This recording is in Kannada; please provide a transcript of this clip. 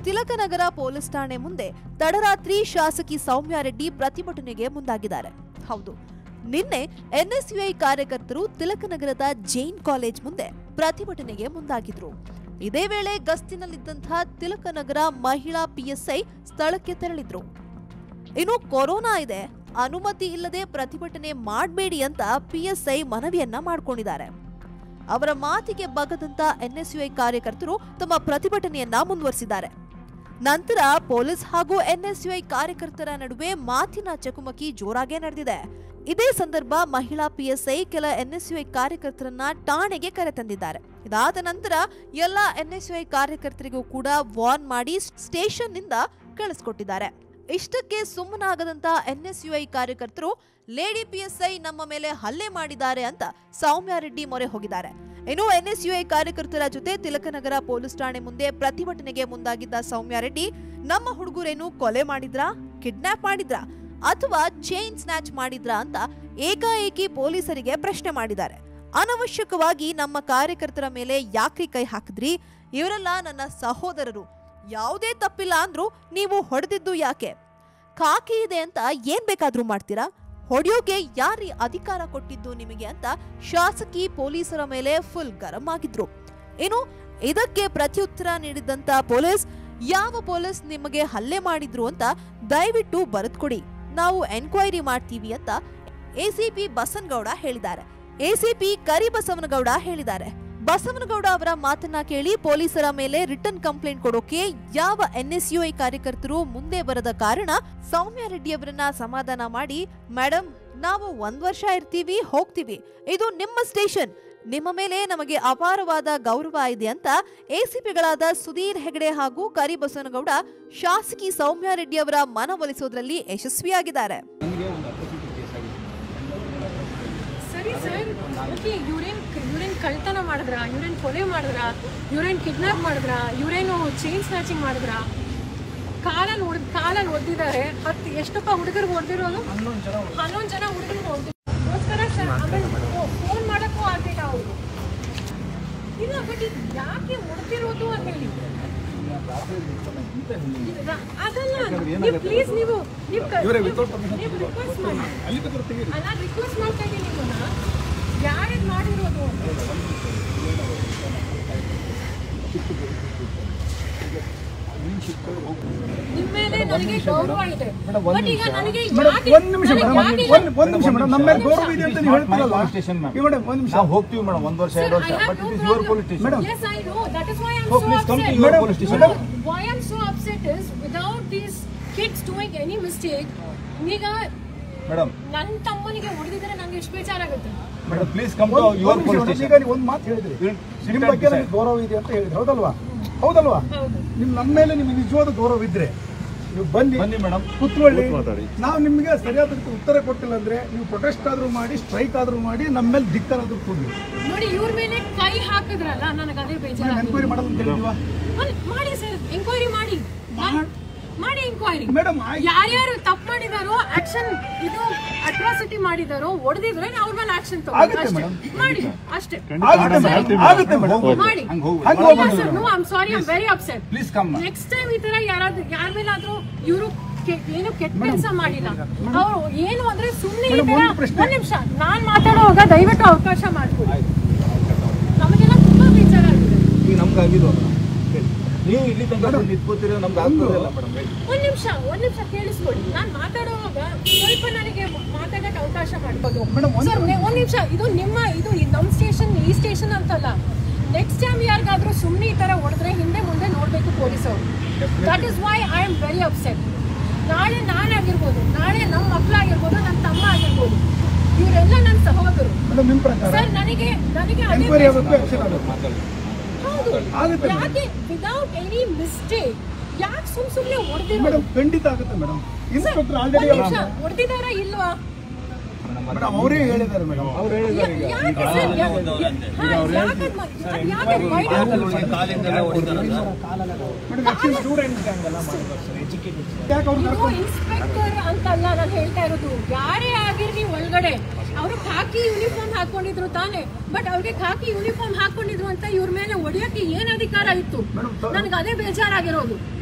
ತಿಲಕನಗರ ಪೊಲೀಸ್ ಠಾಣೆ ಮುಂದೆ ತಡರಾತ್ರಿ ಶಾಸಕಿ ಸೌಮ್ಯ ರೆಡ್ಡಿ ಪ್ರತಿಭಟನೆಗೆ ಮುಂದಾಗಿದ್ದಾರೆ. ಹೌದು, ನಿನ್ನೆ ಎನ್ಎಸ್ಯುಐ ಕಾರ್ಯಕರ್ತರು ತಿಲಕನಗರದ ಜೈನ್ ಕಾಲೇಜ್ ಮುಂದೆ ಪ್ರತಿಭಟನೆಗೆ ಮುಂದಾಗಿದ್ರು. ಇದೇ ವೇಳೆ ಗಸ್ತಿನಲ್ಲಿದ್ದಂತಹ ತಿಲಕನಗರ ಮಹಿಳಾ ಪಿಎಸ್ಐ ಸ್ಥಳಕ್ಕೆ ತೆರಳಿದ್ರು. ಇನ್ನು ಕೊರೋನಾ ಇದೆ, ಅನುಮತಿ ಇಲ್ಲದೆ ಪ್ರತಿಭಟನೆ ಮಾಡಬೇಡಿ ಅಂತ ಪಿಎಸ್ಐ ಮನವಿಯನ್ನ ಮಾಡಿಕೊಂಡಿದ್ದಾರೆ. ಅವರ ಮಾತಿಗೆ ಬಗ್ಗದಂತ ಎನ್ಎಸ್ಯುಐ ಕಾರ್ಯಕರ್ತರು ತಮ್ಮ ಪ್ರತಿಭಟನೆಯನ್ನ ಮುಂದುವರಿಸಿದ್ದಾರೆ. ನಂತರ ಪೊಲೀಸ್ ಹಾಗೂ ಎನ್ಎಸ್ಯುಐ ಕಾರ್ಯಕರ್ತರ ನಡುವೆ ಮಾತಿನ ಚಕಮಕಿ ಜೋರಾಗೇ ನಡೆದಿದೆ. ಇದೇ ಸಂದರ್ಭ ಮಹಿಳಾ ಪಿಎಸ್ಐ ಕೆಲ ಎನ್ಎಸ್ಯುಐ ಕಾರ್ಯಕರ್ತರನ್ನ ಠಾಣೆಗೆ ಕರೆತಂದಿದ್ದಾರೆ. ಇದಾದ ನಂತರ ಎಲ್ಲ ಎನ್ಎಸ್ಯುಐ ಕಾರ್ಯಕರ್ತರಿಗೂ ಕೂಡ ವಾರ್ನ್ ಮಾಡಿ ಸ್ಟೇಷನ್ ನಿಂದ ಕಳಿಸ್ಕೊಟ್ಟಿದ್ದಾರೆ. ಇಷ್ಟಕ್ಕೆ ಸುಮ್ಮನಾಗದಂತ ಎನ್ಎಸ್ಯುಐ ಕಾರ್ಯಕರ್ತರು ಲೇಡಿ ಪಿಎಸ್ಐ ನಮ್ಮ ಮೇಲೆ ಹಲ್ಲೆ ಮಾಡಿದ್ದಾರೆ ಅಂತ ಸೌಮ್ಯ ರೆಡ್ಡಿ ಮೊರೆ ಹೋಗಿದ್ದಾರೆ. ಇನ್ನು ಎನ್ಎಸ್ಯುಐ ಕಾರ್ಯಕರ್ತರ ಜೊತೆ ತಿಲಕನಗರ ಪೊಲೀಸ್ ಠಾಣೆ ಮುಂದೆ ಪ್ರತಿಭಟನೆಗೆ ಮುಂದಾಗಿದ್ದ ಸೌಮ್ಯ ರೆಡ್ಡಿ ನಮ್ಮ ಹುಡುಗರೇನು ಕೊಲೆ ಮಾಡಿದ್ರಾ, ಕಿಡ್ನಾಪ್ ಮಾಡಿದ್ರಾ ಅಥವಾ ಚೈನ್ ಸ್ನ್ಯಾಚ್ ಮಾಡಿದ್ರಾ ಅಂತ ಏಕಾಏಕಿ ಪೊಲೀಸರಿಗೆ ಪ್ರಶ್ನೆ ಮಾಡಿದ್ದಾರೆ. ಅನವಶ್ಯಕವಾಗಿ ನಮ್ಮ ಕಾರ್ಯಕರ್ತರ ಮೇಲೆ ಯಾಕ್ರಿ ಕೈ ಹಾಕಿದ್ರಿ? ಇವರೆಲ್ಲ ನನ್ನ ಸಹೋದರರು, ಯಾವುದೇ ತಪ್ಪಿಲ್ಲ ಅಂದ್ರೂ ನೀವು ಹೊಡೆದಿದ್ದು ಯಾಕೆ? ಖಾಕಿ ಇದೆ ಅಂತ ಏನ್ ಬೇಕಾದ್ರೂ ಮಾಡ್ತೀರಾ? ಹೊಡೆಯೋಕೆ ಯಾರಿ ಅಧಿಕಾರ ಕೊಟ್ಟಿದ್ದು ನಿಮಗೆ ಅಂತ ಶಾಸಕಿ ಪೊಲೀಸರ ಮೇಲೆ ಫುಲ್ ಗರಂ ಆಗಿದ್ರು. ಇನ್ನು ಇದಕ್ಕೆ ಪ್ರತ್ಯುತ್ತರ ನೀಡಿದಂತ ಪೊಲೀಸ್, ಯಾವ ಪೊಲೀಸ್ ನಿಮಗೆ ಹಲ್ಲೆ ಮಾಡಿದ್ರು ಅಂತ ದಯವಿಟ್ಟು ಬರೆದುಕೊಡಿ, ನಾವು ಎನ್ಕ್ವೈರಿ ಮಾಡ್ತೀವಿ ಅಂತ ಎಸಿಪಿ ಬಸನಗೌಡ ಹೇಳಿದ್ದಾರೆ. ಎಸಿಪಿ ಕರಿಬಸವನಗೌಡ ಹೇಳಿದ್ದಾರೆ. ಬಸವನಗೌಡ ಅವರ ಮಾತನ್ನ ಕೇಳಿ ಪೊಲೀಸರ ಮೇಲೆ ರಿಟರ್ನ್ ಕಂಪ್ಲೇಂಟ್ ಕೊಡೋಕೆ ಯಾವ ಎನ್ಎಸ್ಯುಐ ಕಾರ್ಯಕರ್ತರು ಮುಂದೆ ಬರದ ಕಾರಣ ಸೌಮ್ಯ ರೆಡ್ಡಿ ಅವರನ್ನ ಸಮಾಧಾನ ಮಾಡಿ, ಮೇಡಮ್ ನಾವು 1 ವರ್ಷ ಇರ್ತೀವಿ, ಹೋಗ್ತೀವಿ, ಇದು ನಿಮ್ಮ ಸ್ಟೇಷನ್, ನಿಮ್ಮ ಮೇಲೆ ನಮಗೆ ಅಪಾರವಾದ ಗೌರವ ಇದೆ ಅಂತ ಎಸಿಪಿಗಳಾದ ಸುಧೀರ್ ಹೆಗಡೆ ಹಾಗೂ ಕರಿಬಸವನಗೌಡ ಶಾಸಕಿ ಸೌಮ್ಯ ರೆಡ್ಡಿ ಅವರ ಮನವೊಲಿಸೋದ್ರಲ್ಲಿ ಯಶಸ್ವಿಯಾಗಿದ್ದಾರೆ. ಯೂರೇನ್ ಕಳ್ತನ ಮಾಡಿದ್ರ, ಯೂರೇನ್ ಕೊಲೆ ಮಾಡಿದ್ರ, ಯೂರೇನ್ ಕಿಡ್ನಾಪ್ ಮಾಡಿದ್ರ, ಯೂರೇನು ಚೈನ್ ಸ್ನ್ಯಾಚಿಂಗ್ ಮಾಡಿದ್ರ, ಕಾಲಲ್ಲಿ ಒದ್ದಿದ್ದಾರೆ. ಎಷ್ಟಪ್ಪ ಹುಡುಗರಿಗೆ ಹೊಡೆದಿರೋದು? 11 ಜನ ಹುಡುಗರಿಗೆ ಹೊಡೆದಿರೋಸ್ಕರ ಆಮೇಲೆ ಫೋನ್ ಮಾಡೋಕ್ಕೂ ಆಗ್ತಿಲ್ಲ ಅವರು. ಇಲ್ಲ, ಬಟ್ ಇದು ಯಾಕೆ ಹೊಡೆದಿರೋದು ಅಂತ ಹೇಳಿ ಅದಲ್ಲ. ಪ್ಲೀಸ್ ನೀವು ರಿಕ್ವೆಸ್ಟ್ ಮಾಡಿ, ಅಲ್ಲ ರಿಕ್ವೆಸ್ಟ್ ಮಾಡ್ತಾ ಇದ್ದೀನಿ ನಿಮ್ಮನ್ನ, ಯಾರೇನು ಮಾಡಿರೋದು ನಿಮ್ಮ ಮೇಲೆ ನನಗೆ ಗೌರವ ಇದೆ. ಬಟ್ ಈಗ ನನಗೆ ಒಂದು ನಿಮಿಷ ಮೇಡಮ್, ನಮ್ಮ ಮೇಲೆ ಗೌರವ ಇದೆ ಅಂತ ನೀವು ಹೇಳ್ತೀರಲ್ಲ, ನಾವು ಹೋಗ್ತೀವಿ ಮೇಡಮ್ 1 ವರ್ಷ 2 ವರ್ಷ, but it is your police station. Madam yes I know, that is why I am so upset. Madam police station. Why I am so upset is without these kids doing any mistake, ಈಗ ಮೇಡಮ್ ನನ್ನ ತಮ್ಮನಿಗೆ ಹೊಡೆದಿದ್ರೆ ನನಗೆ ಎಷ್ಟು ಬೇಜಾರಾಗುತ್ತೆ. Madam please come to your police station. ಈಗ ನೀವು ಒಂದು ಮಾತು ಹೇಳಿದ್ರಿ, ನಿಮ್ಮ ಬಗ್ಗೆ ನನಗೆ ಗೌರವ ಇದೆ ಅಂತ ಹೇಳಿದ್ರಿ, ಹೌದಲ್ವಾ? ಹೌದಲ್ವಾ? ನಮ್ಮ ಮೇಲೆ ನಿಮಗೆ ನಿಜವಾದ ಗೌರವ ಇದ್ರೆ ನೀವು ಬನ್ನಿ ಮೇಡಮ್, ಕೂತ್ಕೊಳ್ಳಿ. ನಾವು ನಿಮಗೆ ಸರಿಯಾದ ಉತ್ತರ ಕೊಟ್ಟಿಲ್ಲ ಅಂದ್ರೆ ನೀವು ಪ್ರೊಟೆಸ್ಟ್ ಆದ್ರೂ ಮಾಡಿ, ಸ್ಟ್ರೈಕ್ ಆದ್ರೂ ಮಾಡಿ, ನಮ್ಮ ಮೇಲೆ ಧಿಕ್ಕಾರಾದ್ರೂ ಕೊಡಿ. ನೋಡಿ, ಇವ್ರ ಮೇಲೆ ಕೈ ಹಾಕಿದ್ರಲ್ಲ, ನನಗೆ ಅದೇ ಬೇಜಾರು. ಎನ್ಕ್ವೈರಿ ಮಾಡೋದು ಅಂತ ಹೇಳಿದ್ವಾ? ಮಾಡಿ ಸರ್, ಎಂಕ್ವೈರಿ ಮಾಡಿ ಎಂಕ್ವೈರಿ ಮೇಡಮ್. ಯಾರ್ಯಾರು ತಪ್ಪು ಮಾಡಿದಾರೋ, ಆಕ್ಷನ್ ಇದು ಅಟ್ರಾಸಿಟಿ ಮಾಡಿದಾರೋ, ಹೊಡೆದಿದ್ರೆ ಅವ್ರ ಮೇಲೆ ಆಕ್ಷನ್ ತಗೊಳ್ಳಿ, ಮಾಡಿ ಅಷ್ಟೇ. ಆಗುತ್ತೆ ಮೇಡಮ್, ಮಾಡಿ. No, I am sorry, I am very upset. Please come. Next time ಈ ತರ ಯಾರ ಮೇಲಾದ್ರೂ ಇವರು ಏನು ಕೆಟ್ಟ ಕೆಲಸ ಮಾಡಿಲ್ಲ, ಅವರು ಏನು ಅಂದ್ರೆ ಸುಮ್ಮನೆ ಒಂದ್ ನಿಮಿಷ ನಾನ್ ಮಾತಾಡೋವಾಗ ದಯವಿಟ್ಟು ಅವಕಾಶ ಮಾಡ್ಕೊಡಿ. ನಮಗೆಲ್ಲ ತುಂಬಾ ವಿಚಾರ ಆಗಿದೆ. ನೀವು ಇಲ್ಲಿ ತನಕ ನಿಂತ್ಕೋತೀರ, ನಮ್ಗೆ ಆಗ್ತದಲ್ಲ ಮೇಡಮ್. ಒಂದ್ ನಿಮಿಷ ಕೇಳಿಸ್ಕೊಳ್ಳಿ. ನಾನ್ ಮಾತಾಡುವಾಗ ಸ್ವಲ್ಪ ನನಗೆ ಮಾತಾಡಕ್ಕೆ ಅವಕಾಶ ಮಾಡ್ಬೋದು ಸರ್. ಒಂದ್ ನಿಮಿಷ, ಇದು ನಮ್ ಸ್ಟೇಷನ್, ಈ ಸ್ಟೇಷನ್ ಅಂತಲ್ಲ. ನೆಕ್ಸ್ಟ್ ಟೈಮ್ ಯಾರಿಗಾದ್ರೂ ಸುಮ್ಮನೆ ಈ ತರ ಹೊಡೆದ್ರೆ ಹಿಂದೆ ಮುಂದೆ ನೋಡ್ಬೇಕು ಪೊಲೀಸರು. That is why I am very upset. ನಾಳೆ ನಾನಾಗಿರ್ಬೋದು, ನಾಳೆ ನಮ್ಮ ಮಕ್ಕಳಾಗಿರ್ಬೋದು, ನನ್ನ ತಮ್ಮ ಆಗಿರ್ಬೋದು, ಇವರೆಲ್ಲ ನನ್ನ ಸಹೋದರರು ಸರ್. ನನಗೆ ಯಾಕೆ ವಿದೌಟ್ ಎನಿ ಮಿಸ್ಟೇಕ್ ಯಾಕೆ ಸುಮ್ಮನೆ ಹೊಡೆದಿರೋ? ಖಂಡಿತ ಆಗುತ್ತೆ ಮೇಡಮ್. ಇನ್ಸ್ಪೆಕ್ಟರ್ ಆಲ್ರೆಡಿ ಹೊಡೆದಿದಾರ ಇಲ್ವಾ? ಅವರೇ ಹೇಳಿದ್ದಾರೆ ಮೇಡಮ್, ಅವ್ರು ಹೇಳಿದ್ದಾರೆ. ಇನ್ಸ್ಪೆಕ್ಟರ್ ಅಂತಲ್ಲ ನಾನು ಹೇಳ್ತಾ ಇರೋದು, ಯಾರೇ ಆಗಿರ್ಲಿ ಒಳಗಡೆ ಅವರು ಖಾಕಿ ಯೂನಿಫಾರ್ಮ್ ಹಾಕೊಂಡಿದ್ರು ತಾನೆ. ಬಟ್ ಅವ್ರಿಗೆ ಖಾಕಿ ಯೂನಿಫಾರ್ಮ್ ಹಾಕೊಂಡಿದ್ರು ಅಂತ ಇವ್ರ ಮೇಲೆ ಹೊಡೆಯಕ್ಕೆ ಏನ್ ಅಧಿಕಾರ ಇತ್ತು? ನನಗೆ ಅದೇ ಬೇಜಾರಾಗಿರೋದು.